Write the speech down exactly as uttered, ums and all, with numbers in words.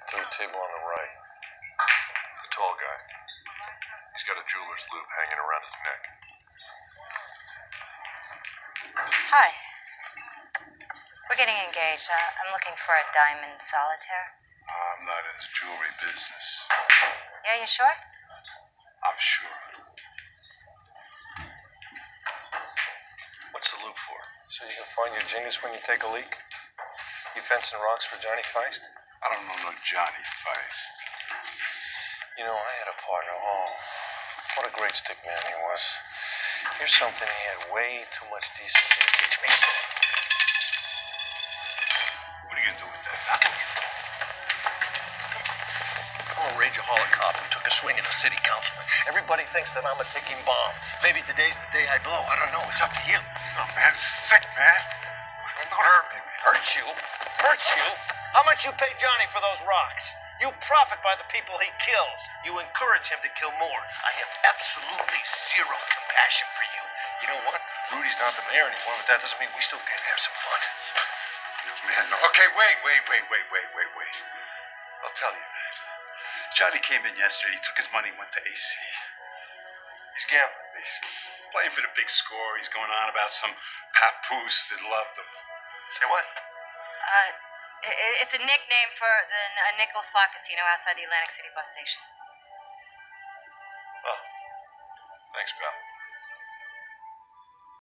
Third table on the right. The tall guy. He's got a jeweler's loop hanging around his neck. Hi. We're getting engaged. Uh, I'm looking for a diamond solitaire. Uh, I'm not in the jewelry business. Yeah, you sure? I'm sure. What's the loop for? So you can find your genius when you take a leak? You fencing rocks for Johnny Feist? I don't know no Johnny Feist. You know, I had a partner. Oh, what a great stick man he was. Here's something he had way too much decency to teach me. What are you gonna do with that? Huh? I'm a rageaholic cop who took a swing at a city councilman. Everybody thinks that I'm a ticking bomb. Maybe today's the day I blow. I don't know. It's up to you. Oh, man, this is sick, man. Don't hurt me, man. Hurt you? Hurt you? How much you pay Johnny for those rocks? You profit by the people he kills. You encourage him to kill more. I have absolutely zero compassion for you. You know what? Rudy's not the mayor anymore, but that doesn't mean we still can't have some fun. Man, no. Okay, wait, wait, wait, wait, wait, wait, wait. I'll tell you, man. Johnny came in yesterday. He took his money and went to A C. He's gambling. He's playing for the big score. He's going on about some papoose that loved him. Say what? Uh, i- it's a nickname for the a nickel slot casino outside the Atlantic City bus station. Oh, thanks, pal.